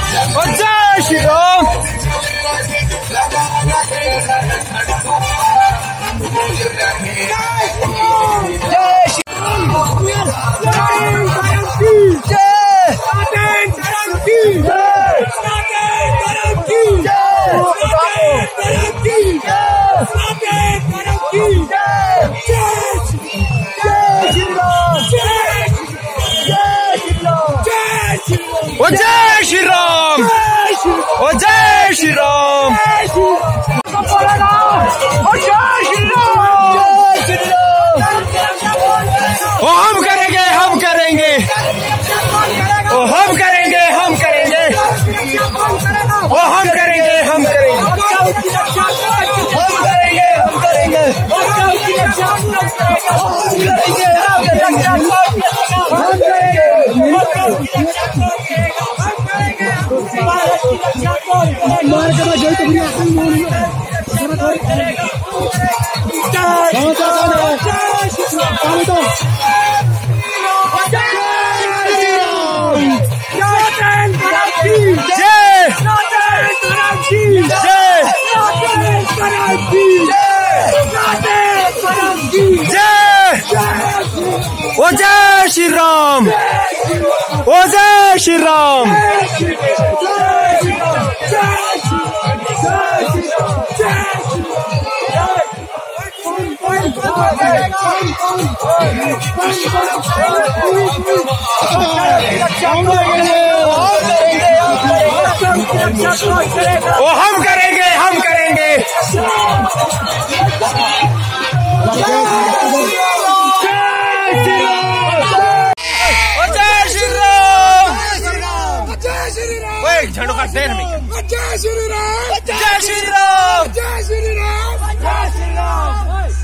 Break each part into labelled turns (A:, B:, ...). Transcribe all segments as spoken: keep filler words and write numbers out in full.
A: जय श्री राम। ओ जय श्री राम। ओ जय श्री राम। ओ हम करेंगे हम करेंगे ओ हम करेंगे हम करेंगे ओ हम करेंगे हम करेंगे हम करेंगे हम करेंगे ओ जय श्री राम। ओ जय श्री राम। ओ हम करेंगे हम करेंगे झंडों का शेर हमें। जय श्री राम। जय श्री राम। जय श्री राम। जय श्री राम।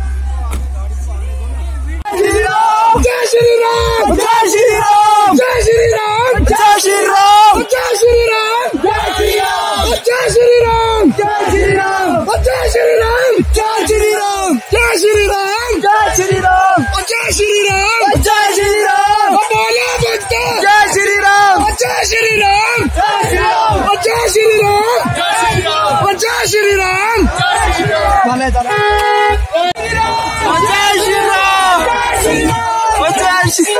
A: जय श्री राम। जय श्री राम। जय श्री राम। जय श्री राम। जय श्री राम। जय श्री राम। जय श्री राम। जय श्री राम। जय श्री राम। जय श्री राम। जय श्री राम। जय श्री राम। जय श्री राम। जय श्री राम। बोलो भक्तो जय श्री राम। जय श्री राम। जय श्री राम। जय श्री राम। जय श्री राम। जय श्री राम। जय श्री राम। जय श्री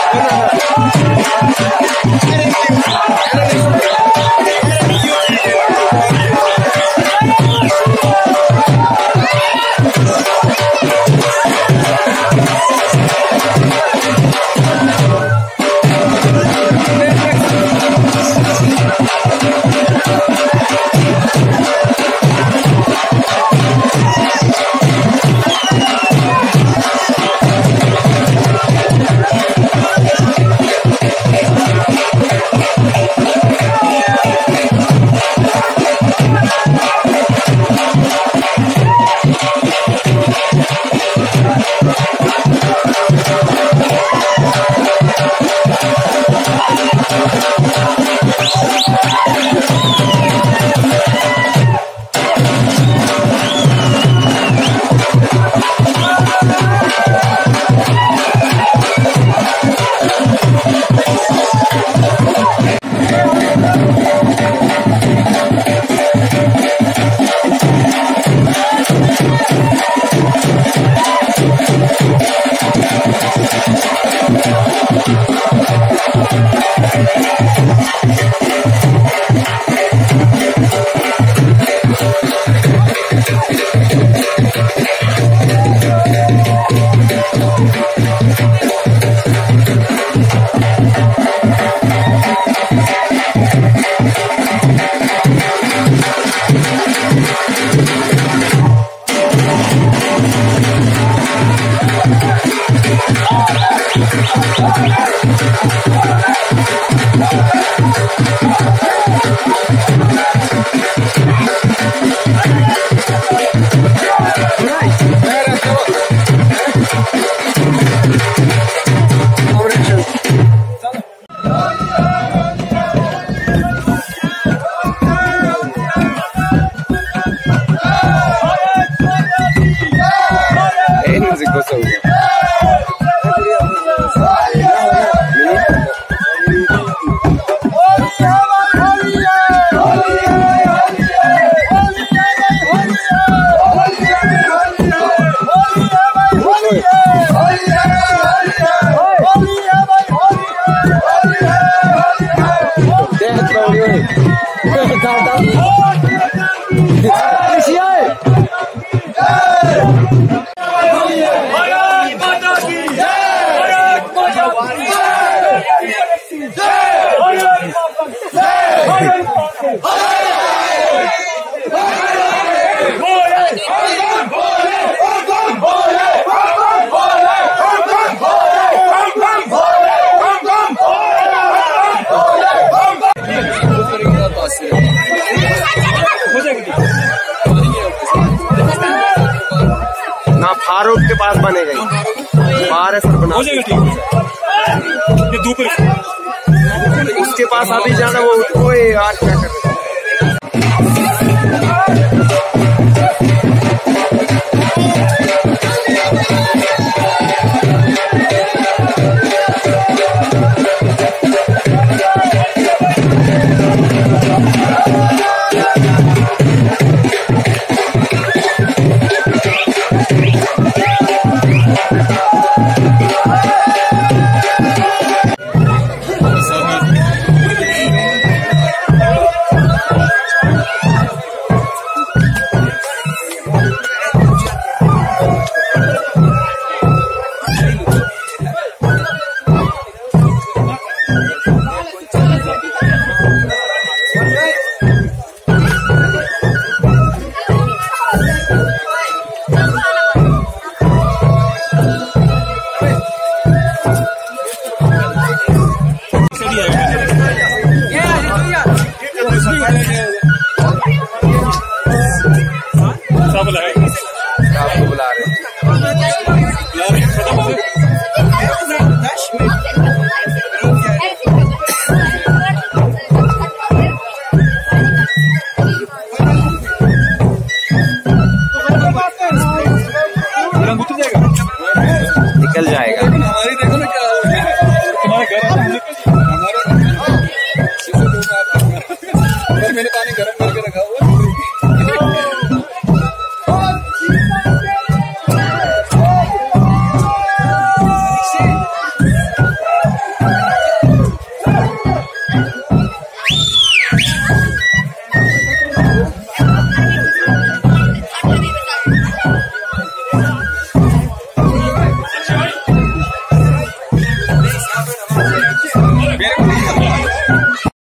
B: ना फारूक के पास बनेगा बारह सर बना हो जाएगा ठीक है। ये धूप उसके पास अभी जाना वो कोई आज क्या कर